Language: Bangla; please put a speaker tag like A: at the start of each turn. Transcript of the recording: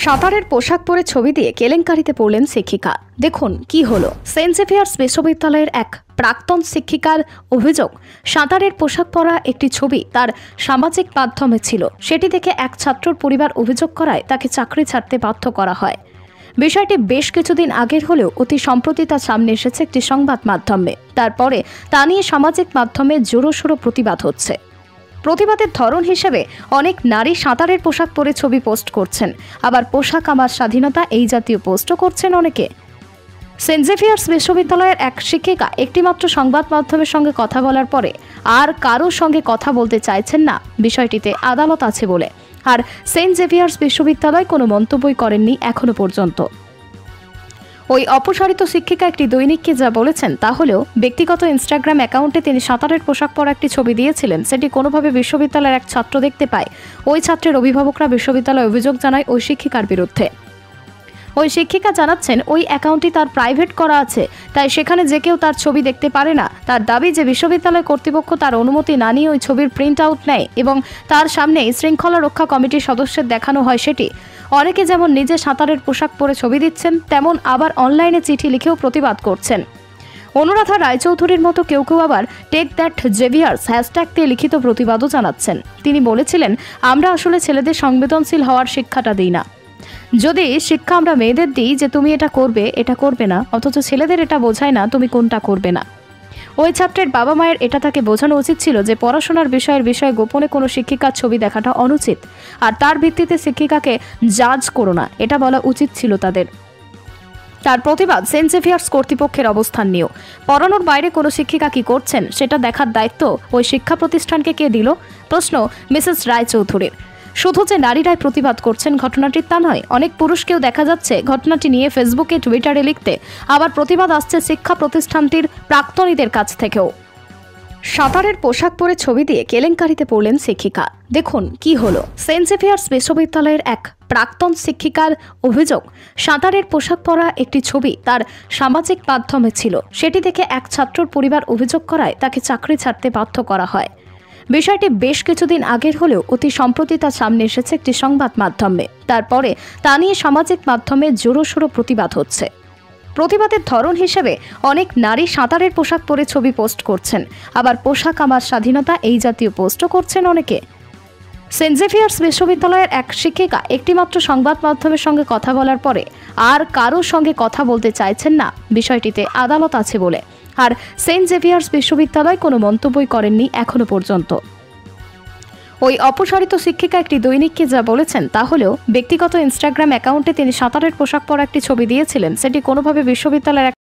A: সাঁতারের পোশাক পরে ছবি দিয়ে কেলেঙ্কারিতে পড়লেন শিক্ষিকা। দেখুন কি হলো। সেন্ট জেভিয়ার্স বিশ্ববিদ্যালয়ের এক প্রাক্তন শিক্ষিকার অভিযোগ, সাঁতারের পোশাক পরা একটি ছবি তার সামাজিক মাধ্যমে ছিল। সেটি দেখে এক ছাত্রর পরিবার অভিযোগ করায় তাকে চাকরি ছাড়তে বাধ্য করা হয়। বিষয়টি বেশ কিছুদিন আগের হলেও অতি সম্প্রতি তার সামনে এসেছে একটি সংবাদ মাধ্যমে। তারপরে তা নিয়ে সামাজিক মাধ্যমে জোরোশোরো প্রতিবাদ হচ্ছে। প্রতিবাদের ধরন হিসেবে অনেক নারী সাঁতারের পোশাক পরে ছবি পোস্ট করছেন, আবার পোশাক আমার স্বাধীনতা এই জাতীয় পোস্টও করছেন অনেকে। সেন্ট জেভিয়ার্স বিশ্ববিদ্যালয়ের এক শিক্ষিকা একটিমাত্র সংবাদ মাধ্যমের সঙ্গে কথা বলার পরে আর কারোর সঙ্গে কথা বলতে চাইছেন না বিষয়টিতে আদালত আছে বলে। আর সেন্ট জেভিয়ার্স বিশ্ববিদ্যালয় কোনো মন্তব্যই করেননি এখনো পর্যন্ত। ওই অপসারিত শিক্ষিকা একটি দৈনিককে যা বলেছেন তা হলেও ব্যক্তিগত ইনস্টাগ্রাম অ্যাকাউন্টে তিনি সাঁতারের পোশাক পরা একটি ছবি দিয়েছিলেন। সেটি কোনোভাবে বিশ্ববিদ্যালয়ের এক ছাত্র দেখতে পায়। ওই ছাত্রের অভিভাবকরা বিশ্ববিদ্যালয়ে অভিযোগ জানায় ওই শিক্ষিকার বিরুদ্ধে। ওই শিক্ষিকা জানাচ্ছেন ওই অ্যাকাউন্টটি তার প্রাইভেট করা আছে, তাই সেখানে যে কেউ তার ছবি দেখতে পারে না। তার দাবি যে বিশ্ববিদ্যালয় কর্তৃপক্ষ তার অনুমতি না নিয়ে ওই ছবির প্রিন্ট আউট নেয় এবং তার সামনে শৃঙ্খলা রক্ষা কমিটির সদস্যের দেখানো হয় সেটি। অনেকে যেমন নিজে সাঁতারের পোশাক পরে ছবি দিচ্ছেন, তেমন আবার অনলাইনে চিঠি লিখেও প্রতিবাদ করছেন। অনুরাধা রায়চৌধুরীর মতো কেউ কেউ আবার টেক দ্যাট জেভিয়ার্স হ্যাশট্যাগ দিয়ে লিখিত প্রতিবাদও জানাচ্ছেন। তিনি বলেছিলেন, আমরা আসলে ছেলেদের সংবেদনশীল হওয়ার শিক্ষাটা দিই না। যদি শিক্ষা আমরা মেয়েদের দিই যে তুমি এটা করবে না, অথচ ছেলেদের এটা বোঝায় না তুমি কোনটা করবে না। ওই ছাত্রের বাবা মায়ের এটা তাকে বোঝানো উচিত ছিল যে পড়াশোনার বিষয়ে গোপনে কোনো শিক্ষিকার ছবি দেখাটা অনুচিত, আর তার ভিত্তিতে শিক্ষিকাকে জাজ করো না, এটা বলা উচিত ছিল তাদের। তার প্রতিবাদ সেন্ট জেভিয়ার্স কর্তৃপক্ষের অবস্থান নিয়েও। পড়ানোর বাইরে কোনো শিক্ষিকা কি করছেন সেটা দেখার দায়িত্ব ওই শিক্ষা প্রতিষ্ঠানকে কে দিল? প্রশ্ন মিসেস রায়চৌধুরীর। শুধু যে নারীরাই প্রতিবাদ করছেন ঘটনাটি তা নয়, অনেক পুরুষকেও দেখা যাচ্ছে ঘটনাটি নিয়ে ফেসবুকে টুইটারে লিখতে। আবার প্রতিবাদ আসছে শিক্ষা প্রতিষ্ঠানটির প্রাক্তনীদের কাছ থেকেও। সাঁতারের পোশাক পরে ছবি দিয়ে কেলেঙ্কারিতে পড়লেন শিক্ষিকা। দেখুন কি হলো। সেন্ট জেভিয়ার্স বিশ্ববিদ্যালয়ের এক প্রাক্তন শিক্ষিকার অভিযোগ, সাঁতারের পোশাক পরা একটি ছবি তার সামাজিক মাধ্যমে ছিল। সেটি দেখে এক ছাত্রর পরিবার অভিযোগ করায় তাকে চাকরি ছাড়তে বাধ্য করা হয়। বিষয়টি বেশ কিছুদিন আগের হলেও অতি সম্প্রতি তার সামনে এসেছে একটি সংবাদ মাধ্যমে। তারপরে তা নিয়ে সামাজিক মাধ্যমে জোরোশোরো প্রতিবাদ হচ্ছে। প্রতিবাদের ধরন হিসেবে অনেক নারী সাঁতারের পোশাক পরে ছবি পোস্ট করছেন, আবার পোশাক আমার স্বাধীনতা এই জাতীয় পোস্টও করছেন অনেকে। সেন্ট জেভিয়ার্স বিশ্ববিদ্যালয়ের এক শিক্ষিকা একটিমাত্র সংবাদ মাধ্যমের সঙ্গে কথা বলার পরে আর কারোর সঙ্গে কথা বলতে চাইছেন না বিষয়টিতে আদালত আছে বলে। আর সেন্ট জেভিয়ার্স বিশ্ববিদ্যালয় কোনো মন্তব্যই করেননি এখনো পর্যন্ত। ওই অপসারিত শিক্ষিকা একটি দৈনিককে যা বলেছেন তা হলেও ব্যক্তিগত ইনস্টাগ্রাম অ্যাকাউন্টে তিনি সাঁতারের পোশাক পরা একটি ছবি দিয়েছিলেন। সেটি কোনোভাবে বিশ্ববিদ্যালয়ের